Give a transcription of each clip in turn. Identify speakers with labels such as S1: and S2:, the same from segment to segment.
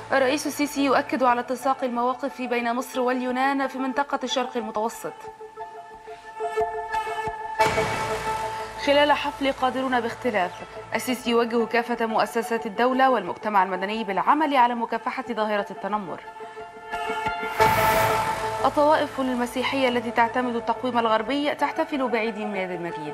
S1: الرئيس السيسي يؤكد على اتساق المواقف بين مصر واليونان في منطقة الشرق المتوسط. خلال حفل قادرون باختلاف، السيسي يوجه كافة مؤسسات الدولة والمجتمع المدني بالعمل على مكافحة ظاهرة التنمر. الطوائف المسيحية التي تعتمد التقويم الغربي تحتفل بعيد ميلاد المجيد.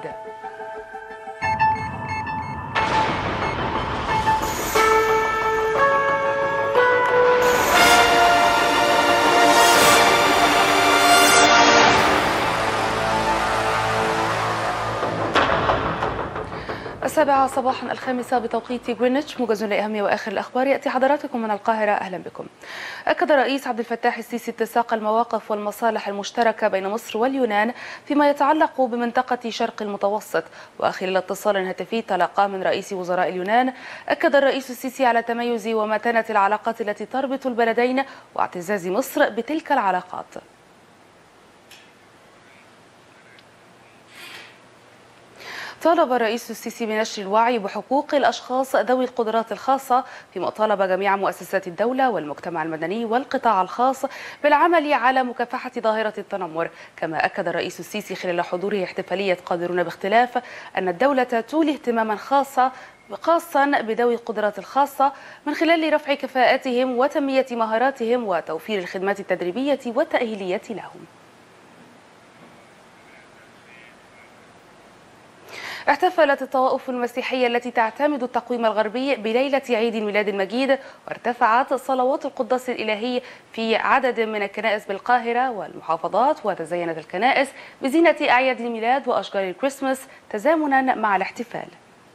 S1: السابعة صباحا الخامسة بتوقيت غرينتش، موجز لأهم وآخر الأخبار يأتي حضراتكم من القاهرة. أهلا بكم. أكد الرئيس عبد الفتاح السيسي اتساق المواقف والمصالح المشتركة بين مصر واليونان فيما يتعلق بمنطقة شرق المتوسط. وخلال اتصال هاتفي تلقاه من رئيس وزراء اليونان، أكد الرئيس السيسي على تميز ومتانة العلاقات التي تربط البلدين واعتزاز مصر بتلك العلاقات. طالب الرئيس السيسي بنشر الوعي بحقوق الأشخاص ذوي القدرات الخاصة، فيما طالب جميع مؤسسات الدولة والمجتمع المدني والقطاع الخاص بالعمل على مكافحة ظاهرة التنمر. كما أكد الرئيس السيسي خلال حضوره احتفالية قادرون باختلاف أن الدولة تولي اهتماما خاصا بذوي القدرات الخاصة من خلال رفع كفاءاتهم وتنمية مهاراتهم وتوفير الخدمات التدريبية والتأهيلية لهم. احتفلت الطوائف المسيحية التي تعتمد التقويم الغربي بليلة عيد الميلاد المجيد، وارتفعت صلوات القداس الإلهي في عدد من الكنائس بالقاهرة والمحافظات، وتزينت الكنائس بزينة أعياد الميلاد وأشجار الكريسماس تزامنا مع الاحتفال.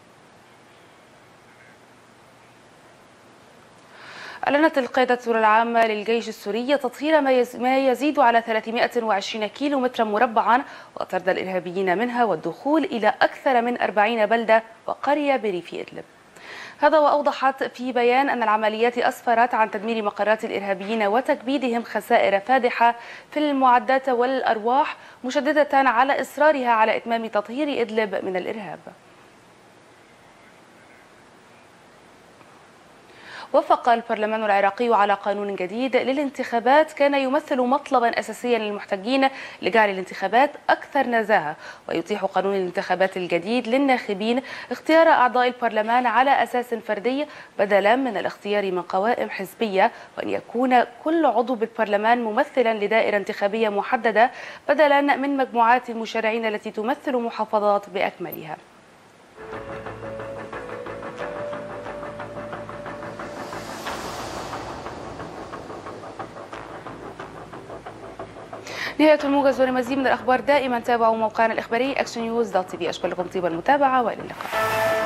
S1: أعلنت القيادة العامة للجيش السوري تطهير ما يزيد على 320 كيلو مترا مربعا وطرد الإرهابيين منها والدخول إلى أكثر من 40 بلدة وقرية بريف إدلب. هذا وأوضحت في بيان أن العمليات أسفرت عن تدمير مقرات الإرهابيين وتكبيدهم خسائر فادحة في المعدات والأرواح، مشددة على إصرارها على إتمام تطهير إدلب من الإرهاب. وافق البرلمان العراقي على قانون جديد للانتخابات كان يمثل مطلبا أساسيا للمحتجين لجعل الانتخابات أكثر نزاهة، ويتيح قانون الانتخابات الجديد للناخبين اختيار أعضاء البرلمان على أساس فردي بدلا من الاختيار من قوائم حزبية، وأن يكون كل عضو بالبرلمان ممثلا لدائرة انتخابية محددة بدلا من مجموعات المشرعين التي تمثل محافظات بأكملها. نهاية الموجز، ولمزيد من الأخبار دائما تابعوا موقعنا الإخباري action news.tv. أشكر لكم طيب المتابعة وإلى اللقاء.